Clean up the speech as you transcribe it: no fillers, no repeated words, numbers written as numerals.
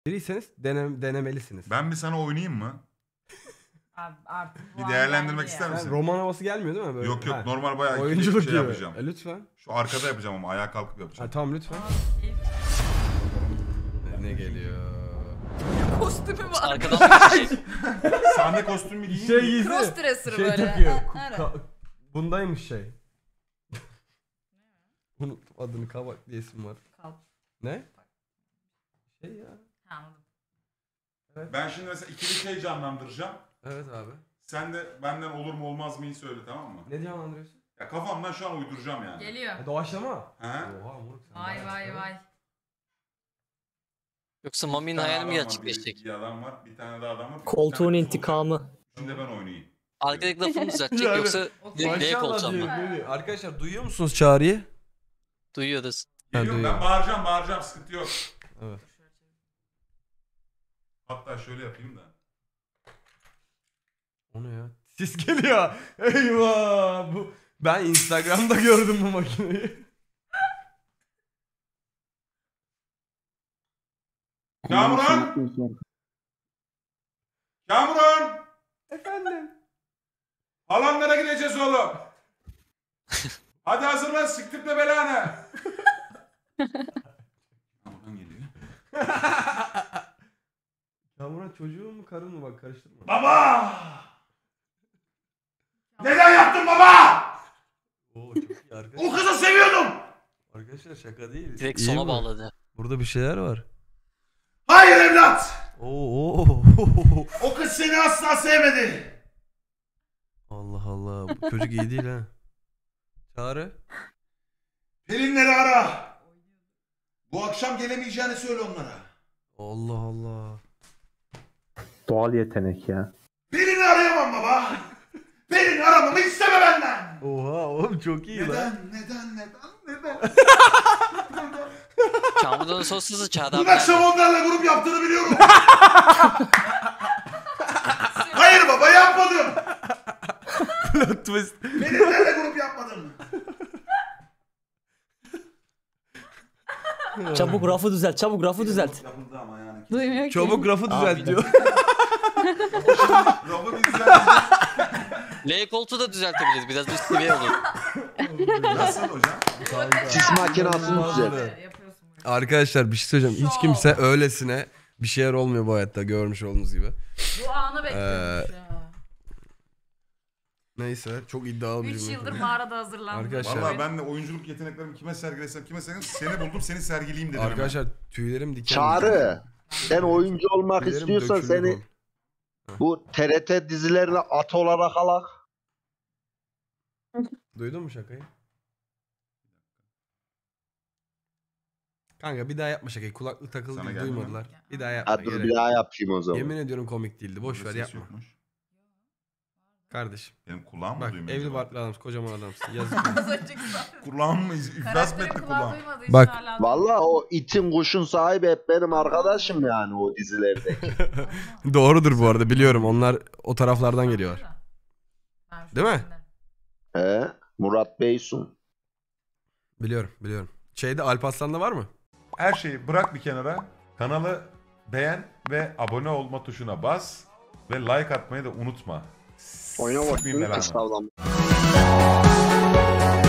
biriyseniz denemelisiniz. Ben bir sana oynayayım mı? Abi artık Bir değerlendirmek ister misin? Roman havası gelmiyor değil mi? Böyle? Yok yok, Ha. normal bayağı Oyunculuk şey gibi. yapacağım. Lütfen. Şu arkada yapacağım ama ayağa kalkıp yapacağım. Tamam lütfen. Ne geliyor? Kostümü var. Arkadan bir şey. Sahne kostümü giyeyim. Şey giysi. Crossdresser Şey böyle. takıyor. Evet. Bundaymış şey. Bunun adını kabak diye isim var. Kalk. Ne? Şey ya. Anladım. Ben şimdi mesela ikili şey canlandıracağım. Evet abi. Sen de benden olur mu olmaz mıyı söyle, tamam mı? Ne canlandırıyorsun? Ya kafamdan şu an uyduracağım yani. Geliyor. Doğaçlama. He? Oha moruk sen. Vay vay vay. Yoksa Mami'nin hayali mi gerçekleşecek? Bir adam var, bir tane daha adam var. Koltuğun intikamı. Şimdi ben oynayayım. Arkadaki lafımı düzeltecek Yani, yoksa L kolçam mı? Arkadaşlar duyuyor musunuz çağrıyı? Duyuyoruz. Geliyorum, ben bağıracağım, sıkıntı yok. Evet. Hatta şöyle yapayım da. O ne ya? Sis geliyor. Eyvah. Ben Instagram'da gördüm bu makineyi. Kamuran! Kamuran! Efendim. Halanlara gideceğiz oğlum. Hadi hazırlan, siktirtme belanı. Kamuran geliyor. Kamuran çocuğu mu karın mı bak karıştırma. Baba! Neden yaptın baba? Oo çok iyi arkadaşlar. O kızı seviyordum. Arkadaşlar şaka değil. Direkt İyi sona mi? bağladı. Burada bir şeyler var. Hayır evlat. Oo. O kız seni asla sevmedi. Allah Allah. Bu çocuk iyi değil ha. Çağrı. Pelinleri ara. Bu akşam gelemeyeceğini söyle onlara. Allah Allah. Doğal yetenek ya. Pelin'i arayamam baba. Pelin'i aramamı isteme benden. Oha oğlum çok iyi lan. Neden? Kamuran'ın sonsuzluğu Çağda Dün abi. akşam onlarla grup yaptığını biliyorum. Hayır baba, yapmadım. Plot twist. Pelinlerle grup yapmadım. Çabuk rafı düzelt, çabuk rafı düzelt. Yapıldı ama yani. Duymuyor ki. Çabuk rafı düzelt diyor. Rafı bir düzenleyeceğim. L koltuğu da düzeltebiliriz. Biraz üst seviye olur. Nasıl hocam? Sis makinasını düzelt. Yapıyorsun bunu. Arkadaşlar bir şey söyleyeceğim. Hiç kimse öylesine bir şeyler olmuyor bu hayatta görmüş olduğunuz gibi. Bu anı bekliyormuş ya. Neyse çok iddialı bir 3 cümle. yıldır mağarada hazırlandı. Arkadaşlar- Valla ben de oyunculuk yeteneklerimi kime sergilesem seni buldum, seni sergileyim dedim. Arkadaşlar tüylerim diken. Çağrı, sen oyuncu olmak Tüylerim istiyorsan dökülür seni oğlum. bu TRT dizilerine at olarak alak. Duydun mu şakayı? Kanka bir daha yapma şakayı. Kulaklık takıldı Sana diye geldi mi? duymadılar. Bir daha yapma. Ha, dur gerek bir yok. daha yapayım o zaman. Yemin ediyorum komik değildi. Boş ver Ses yapma. yokmuş. Kardeşim. Benim kulağım mı Bak duymuyor? evli acaba? barklı adamsın. Kocaman adamsın. Yazık. Az önceki zaten. Kulağım mı? İflas mı Karakterin etti kulağı kulağım? duymadığı için Bak. hala Valla o itin kuşun sahibi hep benim arkadaşım yani o dizilerde. Doğrudur bu arada biliyorum. Onlar o taraflardan geliyorlar. Ben şu Değil mi? içinde. Murat Beysun. Biliyorum. Şeyde Alparslan'da var mı? Her şeyi bırak bir kenara. Kanalı beğen ve abone olma tuşuna bas. Ve like atmayı da unutma. Oyna Sikmeyeyim bakayım. belanı. Estağfurullah.